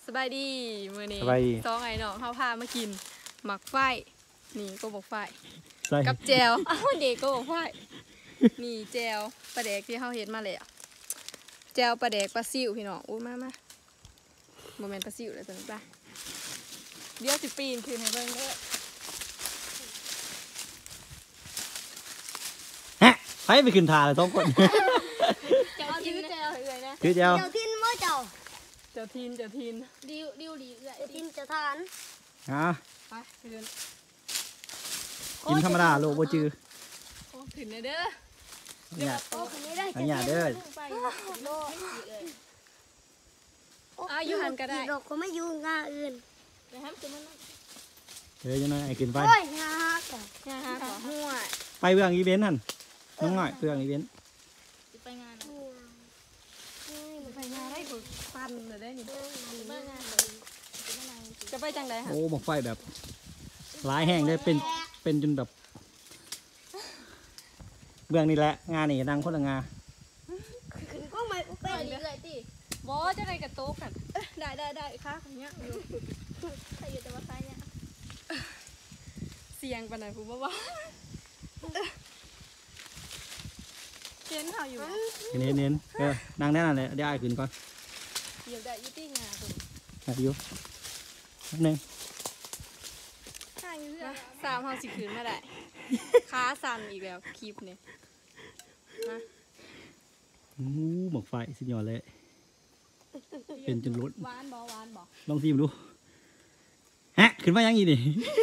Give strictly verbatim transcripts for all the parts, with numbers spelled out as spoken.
สบายดีมื้อนี้สบายดีสองไอ้น้องเขาพามากินหมักไฟนี่ก็บอกไฟใส่กับแจวอ้าวเด็กก็บอกไฟนี่แจวปลาแดกที่เขาเฮ็ดมาเลยอ่ะแจวปลาแดกปลาซิวพี่น้องอุ้ยมามาโมเมนต์ปลาซิวเลยตัวนี้ป่ะเดี๋ยวสิปีนคืนให้เบิ่งเด้อฮะไปไปขึ้นทาเลยสองคนเจ้าทินแจวเลยนะคือเดียวเจ้าทินบ่เจ้าเจ้าทินเจ้าทินดิวดิวดีเจ้าทินเจ้าทานอ่ะไปคืนกินธรรมดาโลบ่จือโอ้ขึ้นเลยเด้อเนี่ยโอ้คนนี้ได้อันนี้เด้อไปโลอายุหันก็ได้ดอกก็ไม่อยู่งาอื่นไปห้ามตัวมันนะเดี๋ยวจะน้อยไอ้กินไปโอ้ยงาฮักอ่ะเนี่ยฮะขอหัวไปเบื้องอีเวนต์หันน้องหน่อยเบื้องอีเวนต์ไปงานไปงานได้ผลฟันเลยได้นี่จะไปจังใดค่ะโอ้หมกไฟแบบหลายแห้งได้เป็นเป็นจนแบบเบื้องนี่แหละงานนี่ดังคนละงาขึ้นก็ไม่เป็นเรื่อยๆตีบอจะได้กระโต๊กกันได้ได้ได้ค่ะอย่างเงี้ยใครอยู่แต่ว่าใครเนี่ยเสียงปานไหนผมว่าเห็นข่าวอยู่เน้นเน้นเออนั่งแน่นอนเลยเดี๋ยวไอ้ขึ้นก่อนเดี๋ยวได้ยี่ตี้งาคุณไอ้อยู่นิดนึงข้างอยู่เพื่อนสามห้าสิบคืนมาได้ขาสั่นอีกแล้วคลิปเนี่ยนะอู้หมกไฟสุดยอดเลยเป็นจนรถหวานบอหวานบอลองซิมดูฮะขึ้นมายังอีนี่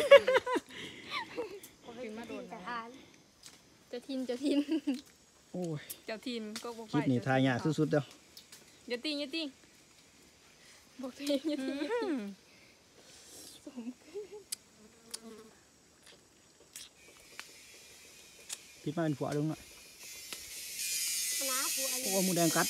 คืนมาโดนเจ้าทานเจ้าทินเจ้าทินโอ้ยเจ้าทินก็บอกคลิปนี้ทายยากสุดๆเด้ออย่าติ้งอย่าติ้งบอกตัวเองอย่าติ้งอย่าติ้งปิดมาเป็นผัวลงหน่อยน้าผัวอะไรโอ้หมูแดงกัด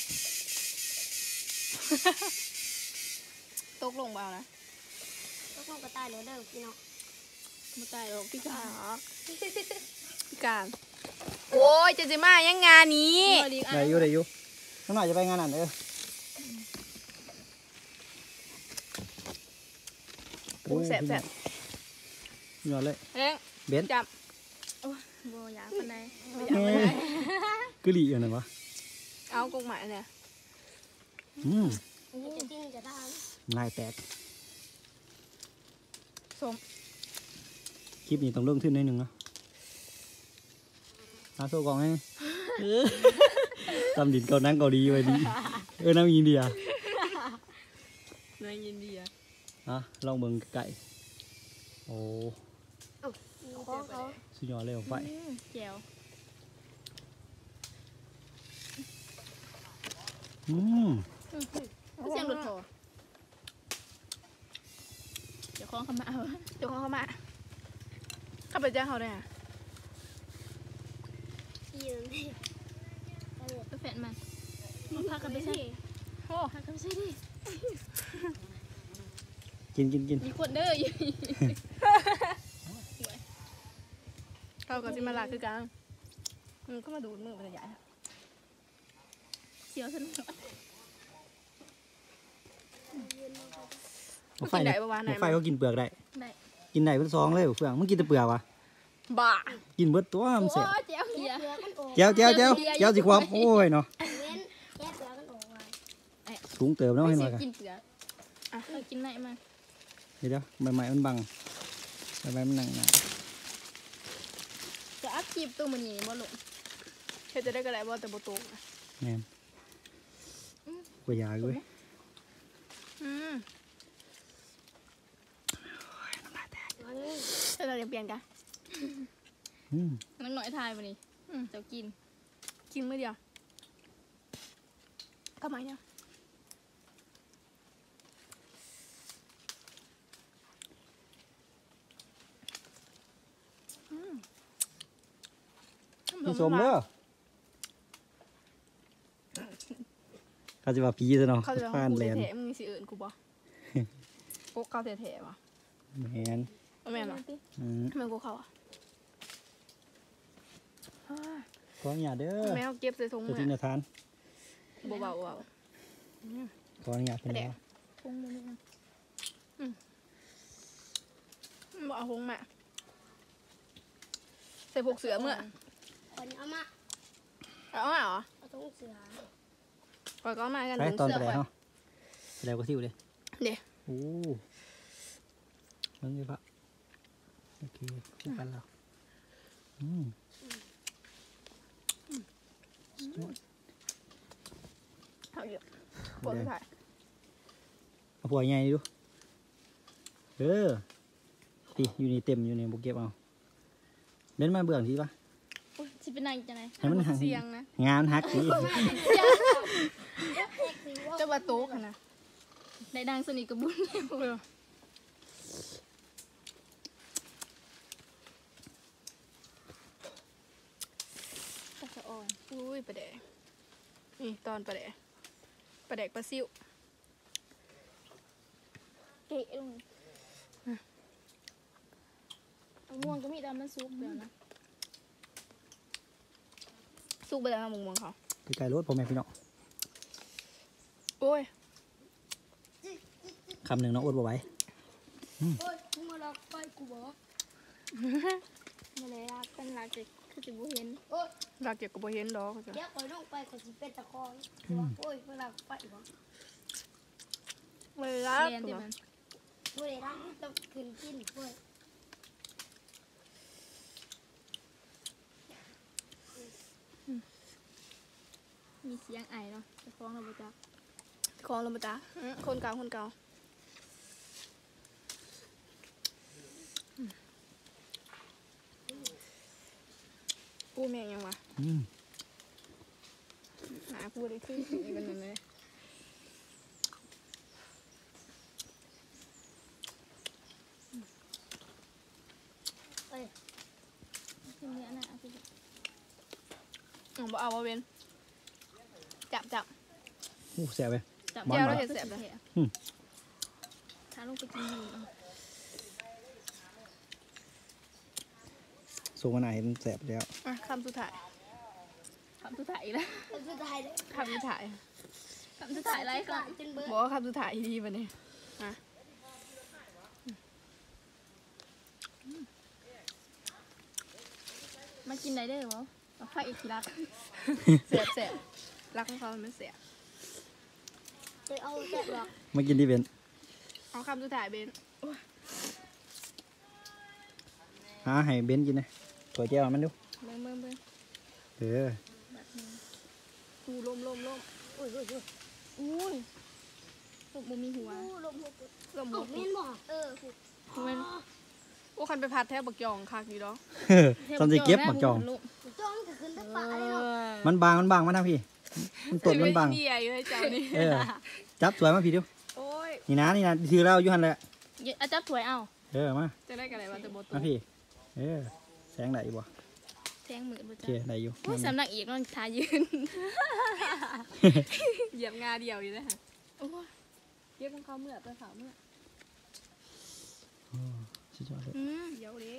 ตกลงเบานะก็ต้องกระต่ายเหลือเดิมพี่น้องมาตายหรอกพี่กาพี่การโอ้ยจะจะมายังงานนี้ได้อยู่ได้อยู่ข้างหน้าจะไปงานนั่นเออโอ้แสบแสบหยอดเลยเอ้ยเบนซ์จับโอ้ยโบยาปันใดกึหรี่อยู่ไหนวะเอากงหมายเนี่ยอืมเจ้าทินเจ้าทานลายแตกส้มคลิปนี้ต้องเริ่มขึ้นนิดนึงเนาะอาโซ่กองให้ตำดินเกาหนังเกาหลีไว้ดีเออน้ำอินเดียเนยยินดีอ่ะอ่ะลองเบิ่งไก่โอ้ของเขาสุดยอดเลยไฟแก้วอืมเสียงหลุดโถเดี๋ยวคล้องเข้ามาเอาเดี๋ยวคล้องเข้ามาเข้าไปแจ้งเขาได้อ่ะยืนไปแฟนมันมาพากันไปใช่โอ้พากันไปใช่ดิกินกินกินมีคนเด้ออยู่เขากับซิมาลาคือกันมันก็มาดูดมือมันใหญ่เสียวฉันหมกไฟเนี่ยหมกไฟเขากินเปลือกได้ได้กินได้เป็นซองเลยเปลือกมึงกินแต่เปลือกวะบ้ากินเบิดตัวมันเสียโอ้เจ้าเหี้ยเปลือกมันออกเจ้าเจ้าเจ้าเจ้าสิความโอ้ยเนาะเว้นแค่เปลือกมันออกมาถุงเติมแล้วไม่ให้หสิน่อยกันกินเปลือกอ่ะเออกินไหนมาเดี๋ยวเดี๋ยวใบไม้มันบังใบไม้มันหนังหนาจะอัพคลิปตัวมันนี่บ่ลงเฮ็ดจะได้ก็ได้บ่แต่บ่ตกนะแม่นกว่ายาเลยอืมมันเดี๋ยวเราเดี๋ยวเปลี่ยนกันอืมนังหน่อยทายมานี่อืมเจ้ากิน กินมื้อเดียวก็มาเนี่ยพี่สมเด้อเขาจะว่าผีซะเนาะเขาจะฟานกูแลนแถๆมึงสิเอิ้นกูบ่โกกเขาแถๆวะแมนบ่แม่นหรออืมทำไมกูเขาอ่ะขออนุญาตเด้อแม่เขาเก็บใส่ถุงจะมือทิ้งจะทานบ่เบาๆขออนุญาตเป็นแดไงก ถุงมือนี่นะเอาหงมาใส่พวกเสือเมื่อคนเอามาเอามาเหรอเอาตรงเสือปล่อยก็เอามากันไปถุงตอนเสืไปอแล้วก่อนเนาะไปแล้วก็ซิวเลยเดี๋ยวโอ้มันเลยปะโอเคคู่กันแล้วอืมเอาเยอะปวดถ่ายเอาผัวใหญ่ดูเออตีอยู่นี่เต็มอยู่นี่บุกเก็บเอาเล่นมาเบื่อทีปะอุ้ยสิเป็นนางจังไงให้มันหักเสียงนะงานฮักทีเจ้าบาโต๊ะนะได้ดังสนิทกับบุญเออก็จะอ่อนอุ้ยปลาแดกนี่ตอนปลาแดกปลาแดกปลาซิวเกะลงเอาม่วงก็มีแต่มันซุกเดี๋ยวนะสุกไปแล้วนะมุงมองเขาไกลๆรถพ่อแม่พี่น้องโอ้ยคำหนึ่งเนาะอดบ่ไหวโอ้ยมึงมาลอกไปกูบอกมาเลยรักกันรักจะคือจะบุเห็นโอ้ยเราเก็บกับโบเห็นดอกจ้ะเดี๋ยวคอยลงไปก็สิเป็นตะคองโอ้ยเวลาไปบอกเวลาเรียนที่มันเวลาต้องขึ้นกินเว้ยมีเสียงไอเนาะจะฟ้องเราบุจักคลองลงมาจ้าคนเก่าคนเก่ากูแม่งยังวะอืมหากูได้ขึ้นสีกันนั่นเลยเอ้ยทีนี้นะเอาไปอ๋อบ่เอาบ่เว้นจับจับโอ้แสบไปจับหมอนเดี๋ยวบ่เราเห็นเสียบเลยอืมถ้าลงไปกินอยู่เอาส่งมาไหนเห็นแสบแล้วอ่ะคำสุดท้ายคำสุดท้ายอีกแล้วเอาสุดท้ายเลยคำสุดท้ายคำสุดท้ายไรก่อนจนเบิดบอกว่าคำสุดท้ายดีป่ะเนี่ยอ่ะมากินได้เด้อวะเอาไฟอีกทีรักเสียบเสียบรักของเขามันเสียบไปเอาแซ่บหรอกมากินที่เบนเอาคำสุดท้ายเบนหาให้เบนกินนะตัวแก้วมันดูเบิ่งเบิ่งเบิ่งเออกูล้มล้มล้มอุ้ยอุ้ยอุ้ยอุ้ยลูกบุมีหัวอู้ลมหัวกูล้มหมเอ้าดแม่นบ่เออกูมันโอ้คันไปพัดแทบบักยองคักอยู่ดอกตอนจะเก็บหมักจองจ้องจะขึ้นตะปะเลยเนาะมันบางมันบางมาทางพี่ มันตดมันบางเดียอยู่ให้เจ้านี่เออ จับสวยมาพี่ดูโอ้ยนี่นะนี่นะถือเราอยู่หันแหละเดี๋ยวเอาจับถวยเอาเออมาจะได้กันอะไรวะแต่บตุมาพี่ เออแสงไหนบ่แทงมือบุโอจัเคกได้อยู่โอ้ยสำนักอีกนอนทายืนเหยียบงาเดียวอยู่นะฮะโอ้ยเย็บของเขาเมื่อตัวเขาเมื่ออ๋อสุดยอดเลยอืมเดี๋ยวเด้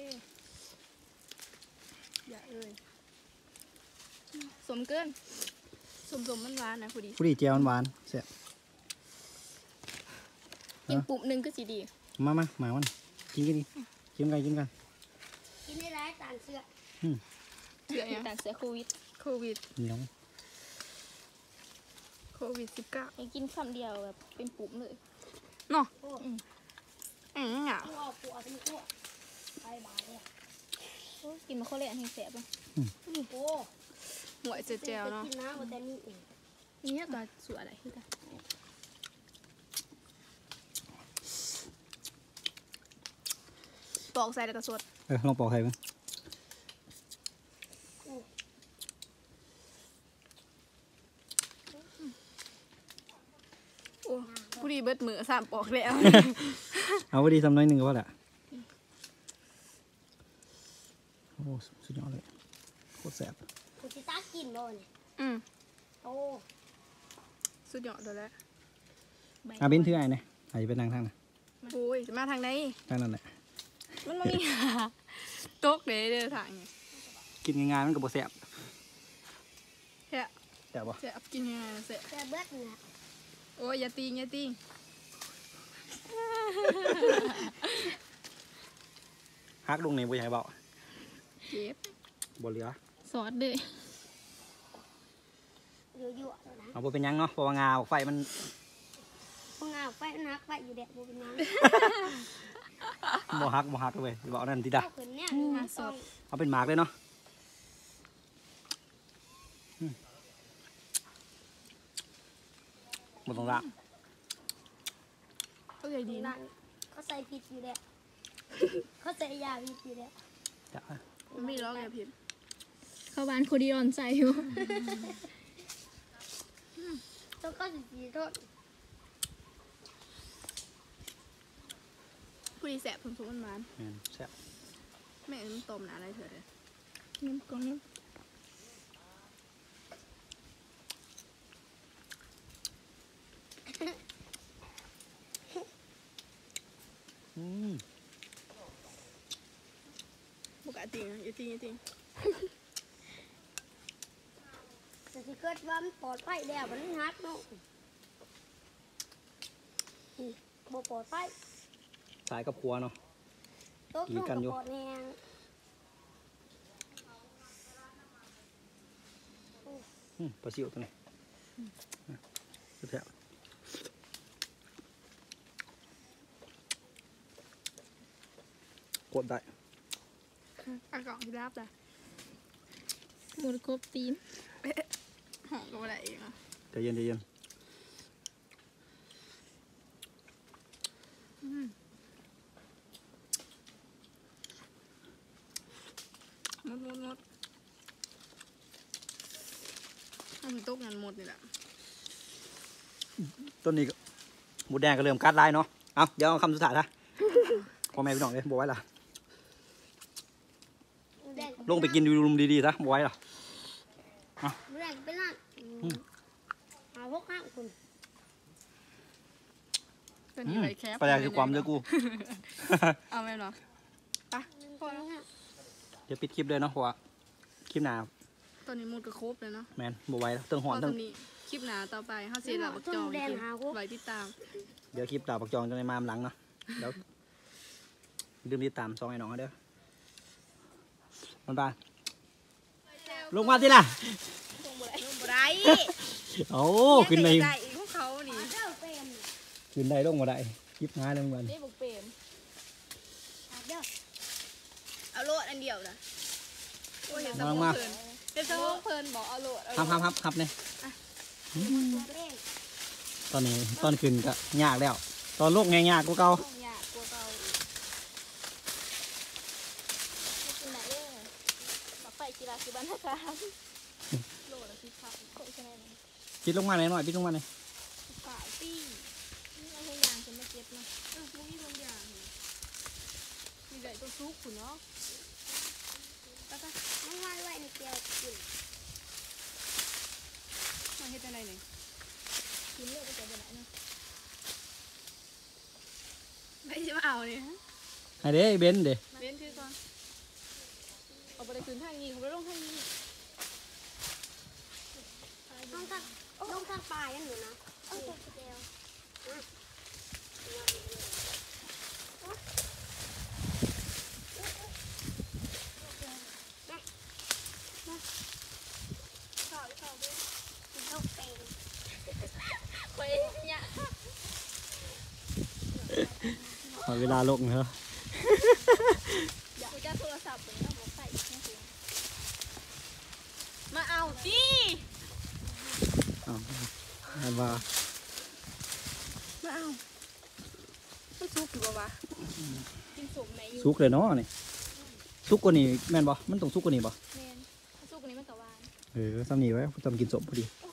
อย่าเอ้ยสมเกินสมสมมันหวานนะพอดีผู้ดีเจียวหวานๆแซ่บกินปุ๊บหนึ่งก็สีดีมามาหมามันกินกันดิกินกันกินกันกินได้หลายตานเสื้อเสือยังต่างเสียโควิดโควิดเหนียวโควิดสิบเก้ายังกินคำเดียวแบบเป็นปุ๊บเลยเนาะโอ้อืมอ่ะกูเอากูเอาทั้งตัวไปบาทเลยโอ้ยกินมาโคเละให้แสบเลยโอ้หวยเจ็ดแจวเนาะกินน้ำแต่นี่เองนี่ตัวสวยอะไรที่กันปอกใส่แล้วก็สดเออลองปอกไข่มั้งโอ้ผู้ดีเบิดมือสามปอกแล้วเอาพอดีทำน้อยหนึ่งก็พอละโอ้สุดยอดเลยโคตรแซ่บกูจะตักกินบ่เนี่ยอืมโอ้สุดยอดเลยแหละอาเบนถือไอ้เนี่ยไอ้เป็นนางทางนะโอ้ยจะมาทางไหนทางนั้นแหละมันไม่มี ตกเด้เด้อทางไงกินง่ายๆมันก็บ่แซ่บแค่แซ่บบ่จะกินยังไงเสร็จแต่เบิดเนี่ยโอ้ยอย่าตีงอย่าตีงฮักลงนี่บ่อยากให้เบาเจ็บบ่เหลือซอสเลยยั่วๆแล้วนะเอาบ่เป็นหยังเนาะเพราะว่างาไฟมันพวกงาไฟนักไฟอยู่แดดบ่เป็นหยังบ่ฮักบ่ฮักเลยเบานั่นติดาเอาขึ้นเนี่ยนี่มันต้องเอาเป็นหมากเลยเนาะอืมบ่ต้องละก็เลยดีนะนั่นเขาใส่พริกอยู่แดดเขาใส่ยาพริกอยู่แดดจ้ะมันไม่ร้องไงผิดเข้าบ้านโคดิออนใส่อยู่ต้องก็สิสีโทษผู้ดีแสบผลสุกมันมันแม่นแซ่บแม่มันต้มนะอะไรเถอะเลยน้ำก่อนน้อืมปกตินะอย่าจริงอย่าจริงแต่สิเกิดว่ามันปลอดภัยแล้วมันฮักเนาะนี่บ่ปลอดภัยสายกับครัวเนาะตกกิลนงกันอยู่กับปอดแห้งอืมปลาซิวตัวนี้แซ่บกดได้อากาศที่รับเลยำหมดครบตีนหอมก็อะไรเองอ่ะใจเย็นใจเย็นมดมดมดมันตกงานหมดนี่แหละต้นนี้ก็หมูแดงก็เริ่มกัดลายเนาะเอาเดี๋ยวเอาคำสุดท้ายนะพ่อแม่พี่น้องเลยบอกไว้ล่ะแดงลงไปกินดูรุมดีๆซะบอกไว้ล่ะแดงไปนั่นอืมเอาพวกข้างคุณเป็นอืยังมไงแคปประหยัดคือความเด้อกูเอาไหมเนาะไปพอแล้วเดี๋ยวปิดคลิปเลยเนาะเพราะว่าคลิปหน้าตอนนี้มุดก็ครบเลยเนาะแมนบอกไว้แล้วเติงหอนตเติอง นนี้คลิปหนาต่อไปห้าเสียหลักจองกินไว้ติดตามเดี๋ยวคลิปตาปักจองจะในมามหลังเนาะเดี๋ยวลืมติดตามซองไอ้น้องเขาเด้อมันไปลงมาที่ล่ะลงบ่ได้โอ้ขึ้นในได้อีกพวกเขานี่เจ้าเต็มขึ้นในลงมาได้คลิปง่ายเลยมันนี่บุกเปรมอาเด้อเอาโลดอันเดียวนะโอ้ยเห็นสมองเพลินเห็นสมองเพลินบอกเอาโลดเอาโลฮับดฮับฮับฮับเนี่ยตัวเร่งตอนนี้ตอนขึ้นก็ยากแล้ว ตอนลกไงยากกูเก่าต้องยากกลัวเก่าอีกไม่กินไหนเด้อมาไปกีฬาคือบ้านท่าการโลดละสิบขาทโคตรใช่ไหมปิดลงมาหน่อยหน่อยปิดลงมาหน่อยขาปี้นี่เอาให้ยางจะมาเก็บนะเออพวกนี้ทำยางนี่มีใหญ่ตัวซุกขุนเนาะไปไปน้องวายไว้ในเกลียวกินมาเฮ็ดอะไรเนี่ยกินเลือดไปแต่ไหนเนาะไม่ใช่มาเอาเนี่ยให้เด้เบนเด้เว้นคือก่อนเอาไปเลยคืนทางนี้เขาไปลงทางนี้น้องทางน้องทางปลายยังอยู่นะเออเกลียวข้าวข้าวด้วยข้าวเป็นไปเนี่ยขอเวลาลงเหรออยากจะโทรศัพท์เลยนะบอกใส่ไม่เสียมาเอาดิอ้าวให้ว่ามาเอามันซุกอยู่ปะวะกินสมไหนอยู่สุกเลยเนาะนี่สุกกว่านี้แม่นบ่มันต้องสุกกว่านี้บ่แมนซุกอันนี้มันกะวานเออซ้ำนี่ไว้จำกินสมพอดีโอ้